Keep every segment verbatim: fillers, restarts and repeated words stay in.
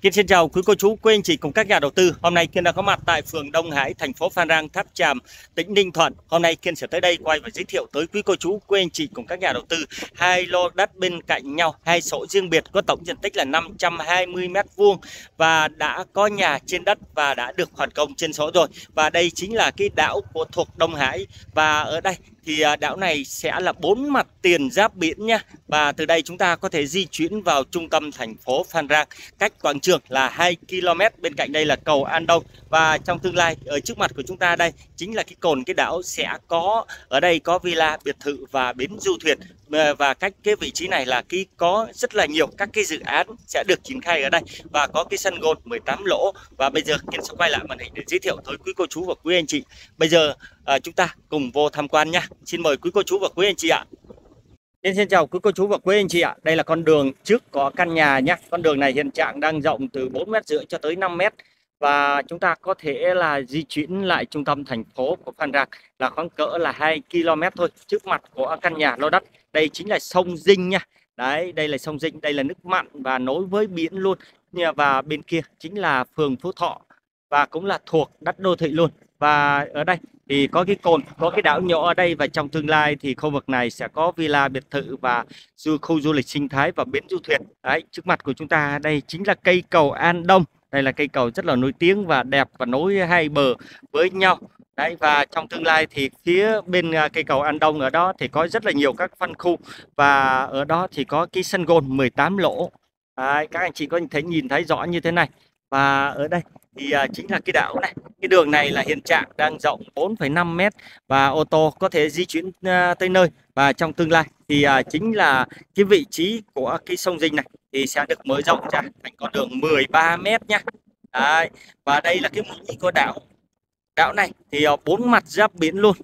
Kiên xin chào quý cô chú, quý anh chị cùng các nhà đầu tư. Hôm nay Kiên đã có mặt tại phường Đông Hải, thành phố Phan Rang, Tháp Chàm, tỉnh Ninh Thuận. Hôm nay Kiên sẽ tới đây quay và giới thiệu tới quý cô chú, quý anh chị cùng các nhà đầu tư hai lô đất bên cạnh nhau, hai sổ riêng biệt có tổng diện tích là năm trăm hai mươi mét vuông và đã có nhà trên đất và đã được hoàn công trên sổ rồi. Và đây chính là cái đảo của thuộc Đông Hải, và ở đây thì đảo này sẽ là bốn mặt tiền giáp biển nha. Và từ đây chúng ta có thể di chuyển vào trung tâm thành phố Phan Rang, cách quảng trường là hai ki lô mét. Bên cạnh đây là cầu An Đông, và trong tương lai ở trước mặt của chúng ta đây chính là cái cồn cái đảo sẽ có ở đây có villa, biệt thự và bến du thuyền. Và cách cái vị trí này là cái có rất là nhiều các cái dự án sẽ được triển khai ở đây, và có cái sân golf mười tám lỗ. Và bây giờ Kiên sẽ quay lại màn hình để giới thiệu tới quý cô chú và quý anh chị. Bây giờ à, chúng ta cùng vô tham quan nha. Xin mời quý cô chú và quý anh chị ạ. Xin, xin chào quý cô chú và quý anh chị ạ. Đây là con đường trước có căn nhà nhé. Con đường này hiện trạng đang rộng từ bốn mét rưỡi cho tới năm mét. Và chúng ta có thể là di chuyển lại trung tâm thành phố của Phan Rang là khoảng cỡ là hai ki lô mét thôi. Trước mặt của căn nhà lô đất đây chính là sông Dinh nha. Đấy, đây là sông Dinh, đây là nước mặn và nối với biển luôn. Và bên kia chính là phường Phú Thọ và cũng là thuộc đất đô thị luôn. Và ở đây thì có cái cồn, có cái đảo nhỏ ở đây, và trong tương lai thì khu vực này sẽ có villa, biệt thự và du khu du lịch sinh thái và bến du thuyền. Đấy, trước mặt của chúng ta đây chính là cây cầu An Đông. Đây là cây cầu rất là nổi tiếng và đẹp và nối hai bờ với nhau. Đấy, và trong tương lai thì phía bên cây cầu An Đông ở đó thì có rất là nhiều các phân khu, và ở đó thì có cái sân golf mười tám lỗ. Đấy, các anh chị có thể nhìn thấy rõ như thế này. Và ở đây thì uh, chính là cái đảo này. Cái đường này là hiện trạng đang rộng bốn phẩy năm mét và ô tô có thể di chuyển uh, tới nơi. Và trong tương lai thì uh, chính là cái vị trí của cái sông Dinh này thì sẽ được mở rộng ra thành con đường mười ba mét nhá. Đấy. Và đây là cái mũi của đảo. Đảo này thì uh, bốn mặt giáp biển luôn.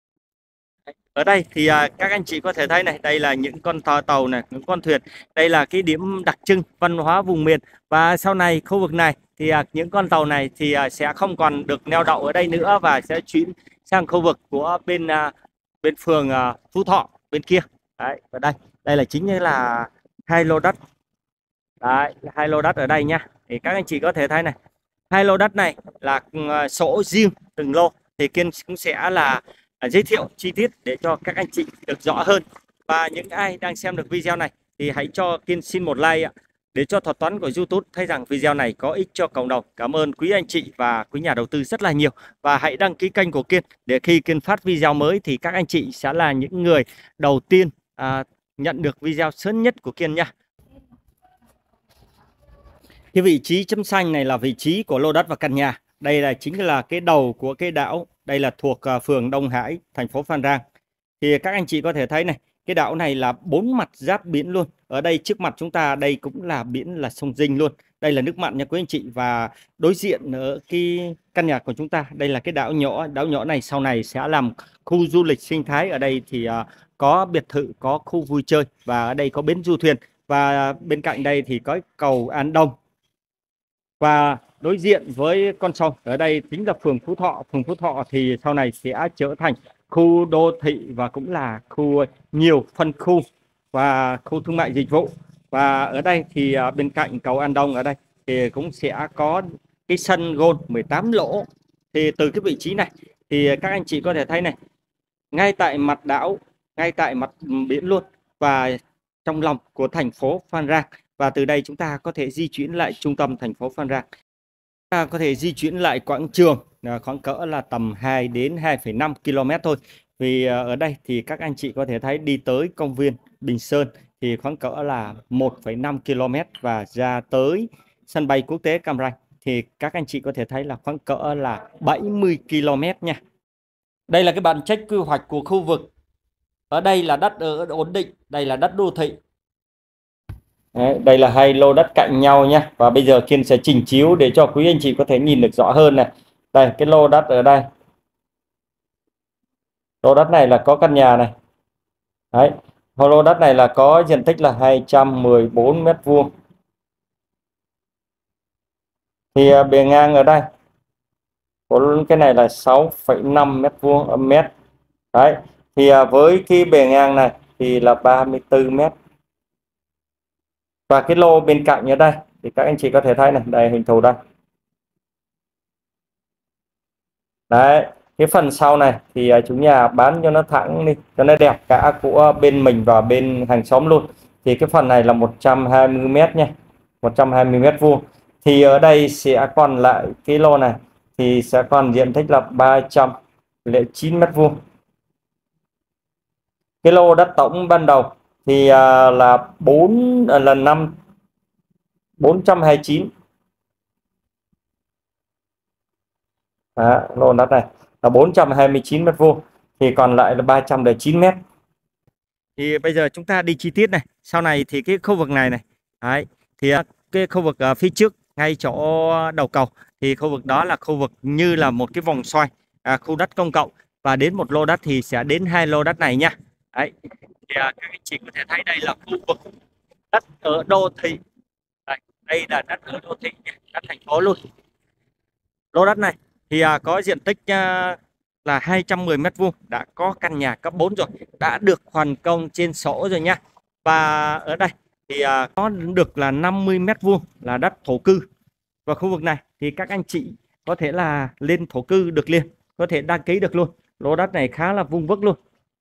Ở đây thì uh, các anh chị có thể thấy này, đây là những con tàu tàu này, những con thuyền. Đây là cái điểm đặc trưng văn hóa vùng miền. Và sau này khu vực này thì uh, những con tàu này thì uh, sẽ không còn được neo đậu ở đây nữa và sẽ chuyển sang khu vực của bên uh, bên phường uh, Phú Thọ bên kia. Đấy, và đây, đây là chính là hai lô đất. Đấy, hai lô đất ở đây nhá. Thì các anh chị có thể thấy này, hai lô đất này là uh, sổ riêng từng lô. Thì Kiên cũng sẽ là À, giới thiệu chi tiết để cho các anh chị được rõ hơn. Và những ai đang xem được video này thì hãy cho Kiên xin một like ạ, để cho thuật toán của YouTube thấy rằng video này có ích cho cộng đồng. Cảm ơn quý anh chị và quý nhà đầu tư rất là nhiều. Và hãy đăng ký kênh của Kiên để khi Kiên phát video mới thì các anh chị sẽ là những người đầu tiên à, nhận được video sớm nhất của Kiên nha. Cái vị trí chấm xanh này là vị trí của lô đất và căn nhà. Đây là chính là cái đầu của cái đảo. Đây là thuộc uh, phường Đông Hải, thành phố Phan Rang. Thì các anh chị có thể thấy này, cái đảo này là bốn mặt giáp biển luôn. Ở đây trước mặt chúng ta đây cũng là biển, là sông Dinh luôn. Đây là nước mặn nha quý anh chị. Và đối diện ở cái căn nhà của chúng ta, đây là cái đảo nhỏ. Đảo nhỏ này sau này sẽ làm khu du lịch sinh thái. Ở đây thì uh, có biệt thự, có khu vui chơi, và ở đây có bến du thuyền. Và bên cạnh đây thì có cầu An Đông. Và đối diện với con sông ở đây chính là phường Phú Thọ. Phường Phú Thọ thì sau này sẽ trở thành khu đô thị và cũng là khu nhiều phân khu và khu thương mại dịch vụ. Và ở đây thì bên cạnh cầu An Đông ở đây thì cũng sẽ có cái sân golf mười tám lỗ. Thì từ cái vị trí này thì các anh chị có thể thấy này, ngay tại mặt đảo, ngay tại mặt biển luôn, và trong lòng của thành phố Phan Rang. Và từ đây chúng ta có thể di chuyển lại trung tâm thành phố Phan Rang. Chúng ta có thể di chuyển lại quảng trường khoảng cỡ là tầm hai đến hai phẩy năm ki lô mét thôi. Vì ở đây thì các anh chị có thể thấy đi tới công viên Bình Sơn thì khoảng cỡ là một phẩy năm ki lô mét, và ra tới sân bay quốc tế Cam Ranh thì các anh chị có thể thấy là khoảng cỡ là bảy mươi ki lô mét nha. Đây là cái bản chất quy hoạch của khu vực. Ở đây là đất ở ổn định, đây là đất đô thị. Đấy, đây là hai lô đất cạnh nhau nhé. Và bây giờ Kiên sẽ chỉnh chiếu để cho quý anh chị có thể nhìn được rõ hơn này. Đây, cái lô đất ở đây. Lô đất này là có căn nhà này. Đấy, lô đất này là có diện tích là hai trăm mười bốn mét vuông. Thì bề ngang ở đây của cái này là sáu phẩy năm mét vuông mét. Đấy, thì với cái bề ngang này thì là ba mươi tư mét. Và cái lô bên cạnh ở đây Thì các anh chị có thể thấy này, đây hình thù đây. Đấy, cái phần sau này thì uh, chủ nhà bán cho nó thẳng đi, cho nó đẹp cả của bên mình và bên hàng xóm luôn. Thì cái phần này là một trăm hai mươi mét nha, một trăm hai mươi mét vuông. Thì ở đây sẽ còn lại cái lô này thì sẽ còn diện tích là ba trăm lẻ chín mét vuông. Cái lô đất tổng ban đầu thì uh, là bốn uh, là năm bốn trăm hai mươi chín. Đó, lô đất này là bốn trăm hai mươi chín mét vuông, thì còn lại là ba trăm lẻ chín mét. Thì bây giờ chúng ta đi chi tiết này. Sau này thì cái khu vực này này, đấy, thì cái khu vực ở phía trước ngay chỗ đầu cầu thì khu vực đó là khu vực như là một cái vòng xoay, à, khu đất công cộng, và đến một lô đất thì sẽ đến hai lô đất này nha. Đấy, thì à, các anh chị có thể thấy đây là khu vực đất ở đô thị. Đây, đây là đất ở đô thị, đất thành phố luôn. Lô đất này thì à, có diện tích à, là hai trăm mười mét vuông, đã có căn nhà cấp bốn rồi, đã được hoàn công trên sổ rồi nha. Và ở đây thì à, có được là năm mươi mét vuông là đất thổ cư. Và khu vực này thì các anh chị có thể là lên thổ cư được liền, có thể đăng ký được luôn. Lô đất này khá là vuông vức luôn.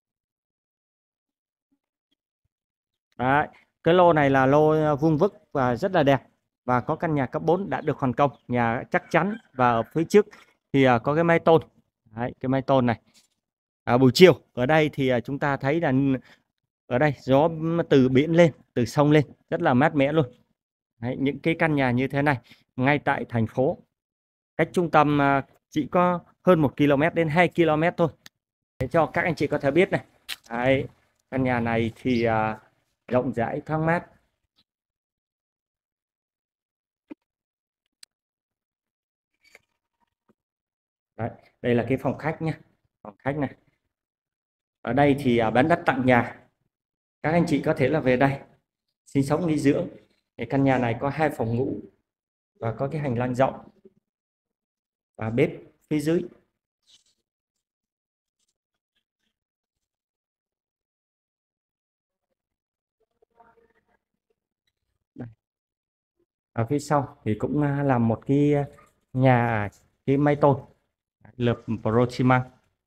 Đấy, cái lô này là lô vuông vức và rất là đẹp, và có căn nhà cấp bốn đã được hoàn công, nhà chắc chắn. Và ở phía trước thì à, có cái mái tôn. Đấy, cái mái tôn này. À, buổi chiều ở đây thì à, chúng ta thấy là ở đây gió từ biển lên, từ sông lên rất là mát mẻ luôn. Đấy, những cái căn nhà như thế này ngay tại thành phố, cách trung tâm à, chỉ có hơn một ki lô mét đến hai ki lô mét thôi. Để cho các anh chị có thể biết này. Đấy, căn nhà này thì à, rộng rãi thoáng mát. Đấy, đây là cái phòng khách nhé, phòng khách này. Ở đây thì à, bán đất tặng nhà, các anh chị có thể là về đây sinh sống nghỉ dưỡng. Cái căn nhà này có hai phòng ngủ và có cái hành lang rộng và bếp phía dưới. Đây. Ở phía sau thì cũng à, làm một cái nhà, cái mái tôn lợp pro xi măng.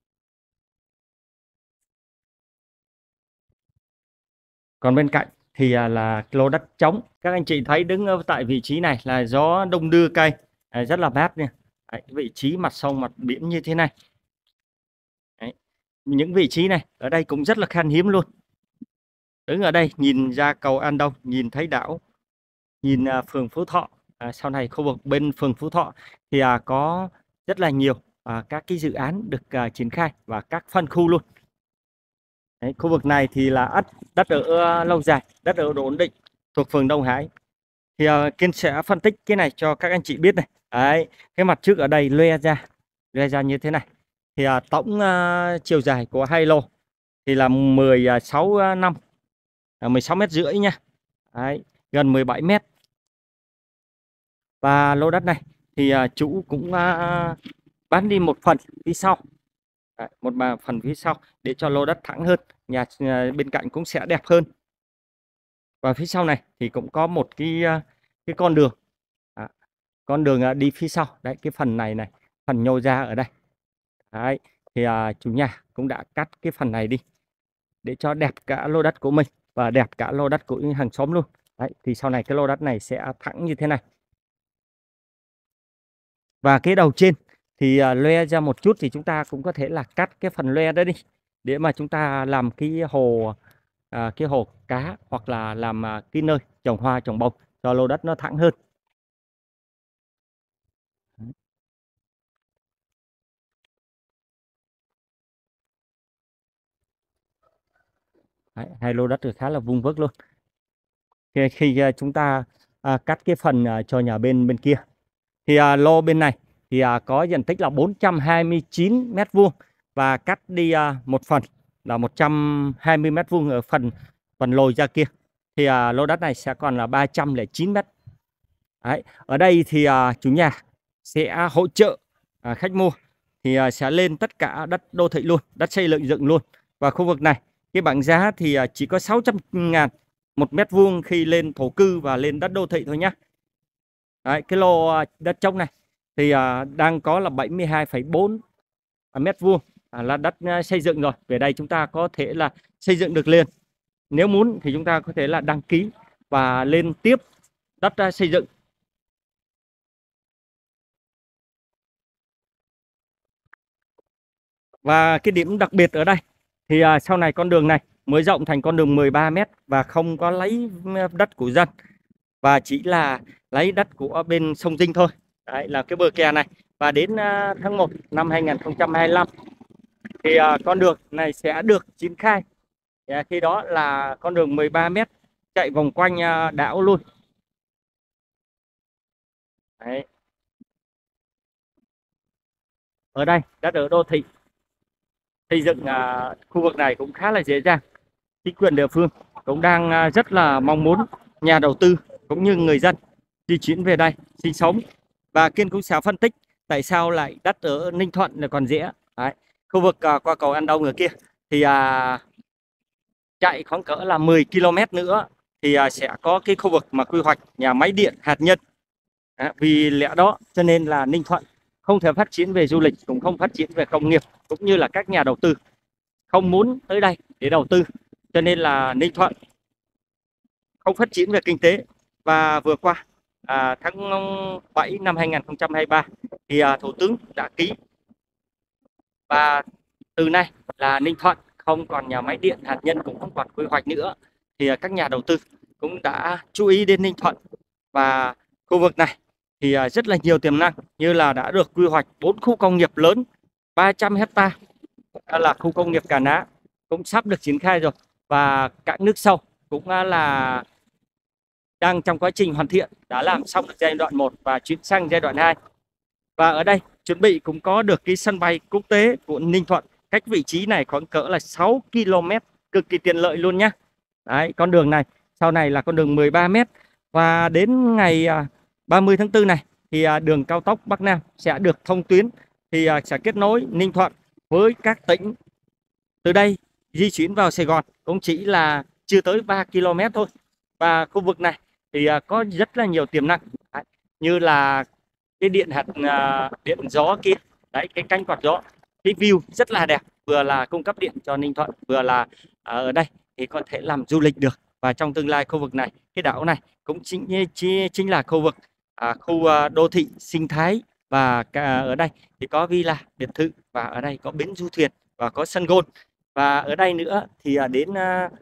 Còn bên cạnh thì à, là lô đất trống. Các anh chị thấy đứng ở tại vị trí này là gió đông đưa cây, à, rất là mát nha. Đấy, vị trí mặt sông mặt biển như thế này. Đấy. Những vị trí này ở đây cũng rất là khan hiếm luôn. Đứng ở đây nhìn ra cầu An Đông, nhìn thấy đảo, nhìn à, phường Phú Thọ. À, sau này khu vực bên phường Phú Thọ thì à, có rất là nhiều à, các cái dự án được à, triển khai và các phân khu luôn. Đấy, khu vực này thì là đất đất ở uh, lâu dài, đất ở độ ổn định, thuộc phường Đông Hải. Thì uh, Kiên sẽ phân tích cái này cho các anh chị biết này. Đấy, cái mặt trước ở đây loe ra, loe ra như thế này. Thì uh, tổng uh, chiều dài của hai lô thì là mười sáu năm, uh, mười sáu mét rưỡi nha. Đấy, gần mười bảy mét. Và lô đất này thì uh, chủ cũng uh, bán đi một phần phía sau. Đấy, một mà phần phía sau để cho lô đất thẳng hơn, nhà bên cạnh cũng sẽ đẹp hơn. Và phía sau này thì cũng có một cái cái con đường, à, con đường đi phía sau. Đấy, cái phần này này, phần nhô ra ở đây. Đấy, thì à, chủ nhà cũng đã cắt cái phần này đi để cho đẹp cả lô đất của mình và đẹp cả lô đất của hàng xóm luôn. Đấy, thì sau này cái lô đất này sẽ thẳng như thế này. Và cái đầu trên thì uh, loe ra một chút thì chúng ta cũng có thể là cắt cái phần loe đó đi để mà chúng ta làm cái hồ uh, cái hồ cá, hoặc là làm uh, cái nơi trồng hoa trồng bông cho lô đất nó thẳng hơn. Đấy, hai lô đất thì khá là vuông vức luôn. Khi, khi uh, chúng ta uh, cắt cái phần uh, cho nhà bên bên kia thì uh, lô bên này thì uh, có diện tích là bốn trăm hai mươi chín mét vuông, và cắt đi uh, một phần là một trăm hai mươi mét vuông ở phần phần lồi ra kia, thì uh, lô đất này sẽ còn là ba trăm lẻ chín mét. Đấy, ở đây thì uh, chủ nhà sẽ hỗ trợ uh, khách mua thì uh, sẽ lên tất cả đất đô thị luôn, đất xây dựng dựng luôn. Và khu vực này cái bảng giá thì uh, chỉ có sáu trăm ngàn một mét vuông khi lên thổ cư và lên đất đô thị thôi nhé. Đấy, cái lô à, đất trống này thì à, đang có là bảy mươi hai phẩy bốn mét vuông à, là đất à, xây dựng rồi. Về đây chúng ta có thể là xây dựng được liền. Nếu muốn thì chúng ta có thể là đăng ký và lên tiếp đất à, xây dựng. Và cái điểm đặc biệt ở đây thì à, sau này con đường này mới rộng thành con đường mười ba mét và không có lấy đất của dân, và chỉ là lấy đất của bên sông Dinh thôi. Đấy là cái bờ kè này. Và đến à, tháng một năm hai nghìn không trăm hai mươi lăm thì à, con đường này sẽ được triển khai. À, khi đó là con đường mười ba mét chạy vòng quanh à, đảo luôn. Đấy. Ở đây đất ở đô thị xây dựng à, khu vực này cũng khá là dễ dàng. Chính quyền địa phương cũng đang à, rất là mong muốn nhà đầu tư cũng như người dân di chuyển về đây sinh sống. Và Kiên cũng sẽ phân tích tại sao lại đất ở Ninh Thuận là còn dễ. Đấy. Khu vực à, qua cầu An Đông ở kia thì à, chạy khoảng cỡ là mười ki lô mét nữa thì à, sẽ có cái khu vực mà quy hoạch nhà máy điện hạt nhân. Đấy. Vì lẽ đó cho nên là Ninh Thuận không thể phát triển về du lịch, cũng không phát triển về công nghiệp, cũng như là các nhà đầu tư không muốn tới đây để đầu tư, cho nên là Ninh Thuận không phát triển về kinh tế. Và vừa qua à, tháng bảy năm hai nghìn không trăm hai mươi ba thì à, Thủ tướng đã ký, và từ nay là Ninh Thuận không còn nhà máy điện hạt nhân, cũng không còn quy hoạch nữa, thì à, các nhà đầu tư cũng đã chú ý đến Ninh Thuận. Và khu vực này thì à, rất là nhiều tiềm năng, như là đã được quy hoạch bốn khu công nghiệp lớn ba trăm hecta, là khu công nghiệp Cà Ná cũng sắp được triển khai rồi, và cảng nước sâu cũng là đang trong quá trình hoàn thiện, đã làm xong được giai đoạn một và chuyển sang giai đoạn hai. Và ở đây chuẩn bị cũng có được cái sân bay quốc tế của Ninh Thuận, cách vị trí này khoảng cỡ là sáu ki lô mét, cực kỳ tiện lợi luôn nhá. Đấy, con đường này sau này là con đường mười ba mét, và đến ngày ba mươi tháng tư này thì đường cao tốc Bắc Nam sẽ được thông tuyến, thì sẽ kết nối Ninh Thuận với các tỉnh. Từ đây di chuyển vào Sài Gòn cũng chỉ là chưa tới ba ki lô mét thôi. Và khu vực này thì có rất là nhiều tiềm năng, như là cái điện hạt điện gió kia, đấy, cái cánh quạt gió, cái view rất là đẹp, vừa là cung cấp điện cho Ninh Thuận, vừa là ở đây thì có thể làm du lịch được. Và trong tương lai khu vực này, cái đảo này cũng chính chính là khu vực à, khu à, đô thị sinh thái. Và cả ở đây thì có villa biệt thự, và ở đây có bến du thuyền và có sân golf. Và ở đây nữa thì à, đến à,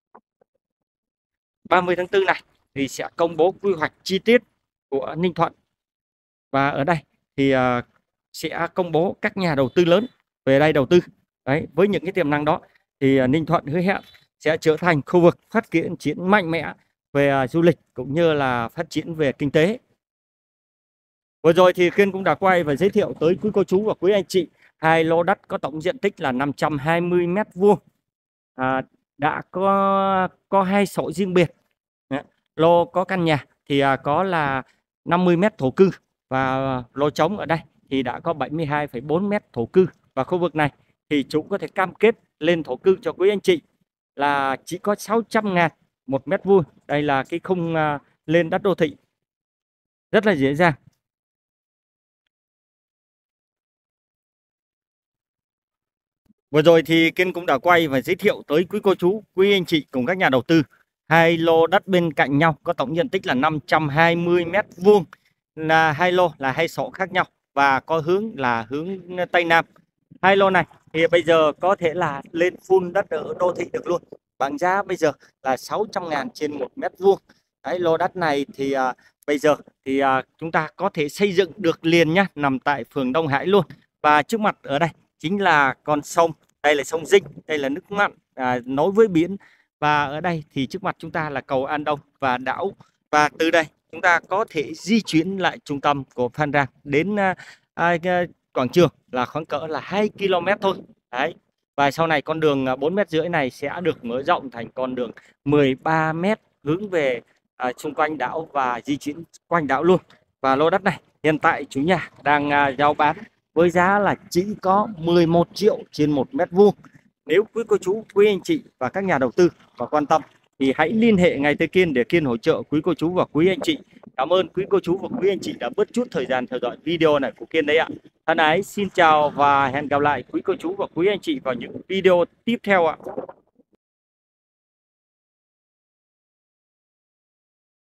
ba mươi tháng tư này thì sẽ công bố quy hoạch chi tiết của Ninh Thuận. Và ở đây thì uh, sẽ công bố các nhà đầu tư lớn về đây đầu tư. Đấy, với những cái tiềm năng đó thì uh, Ninh Thuận hứa hẹn sẽ trở thành khu vực phát triển triển mạnh mẽ về uh, du lịch, cũng như là phát triển về kinh tế. Vừa rồi thì Kiên cũng đã quay và giới thiệu tới quý cô chú và quý anh chị hai lô đất có tổng diện tích là năm trăm hai mươi mét vuông, à, đã có có hai sổ riêng biệt. Đấy. Lô có căn nhà thì à, có là năm mươi mét thổ cư, và lô trống ở đây thì đã có bảy mươi hai phẩy bốn mét thổ cư. Và khu vực này thì chủ có thể cam kết lên thổ cư cho quý anh chị là chỉ có sáu trăm ngàn một mét vuông. Đây là cái khung à, lên đất đô thị rất là dễ dàng. Vừa rồi thì Kiên cũng đã quay và giới thiệu tới quý cô chú, quý anh chị cùng các nhà đầu tư hai lô đất bên cạnh nhau có tổng diện tích là năm trăm hai mươi mét vuông, là hai lô là hai sổ khác nhau và có hướng là hướng Tây Nam. Hai lô này thì bây giờ có thể là lên full đất ở đô thị được luôn, bằng giá bây giờ là sáu trăm ngàn trên một mét vuông. Đấy, lô đất này thì à, bây giờ thì à, chúng ta có thể xây dựng được liền nhá, nằm tại phường Đông Hải luôn. Và trước mặt ở đây chính là con sông, đây là sông Dinh, đây là nước mặn à, nối với biển. Và ở đây thì trước mặt chúng ta là cầu An Đông và đảo. Và từ đây chúng ta có thể di chuyển lại trung tâm của Phan Rang đến à, à, quảng trường là khoảng cỡ là hai ki lô mét thôi. Đấy. Và sau này con đường bốn mét rưỡi này sẽ được mở rộng thành con đường mười ba mét hướng về à, xung quanh đảo và di chuyển quanh đảo luôn. Và lô đất này hiện tại chủ nhà đang à, giao bán với giá là chỉ có mười một triệu trên một mét vuông. Nếu quý cô chú, quý anh chị và các nhà đầu tư và quan tâm thì hãy liên hệ ngay tới Kiên để Kiên hỗ trợ quý cô chú và quý anh chị. Cảm ơn quý cô chú và quý anh chị đã bớt chút thời gian theo dõi video này của Kiên đấy ạ. Thân ái xin chào và hẹn gặp lại quý cô chú và quý anh chị vào những video tiếp theo ạ.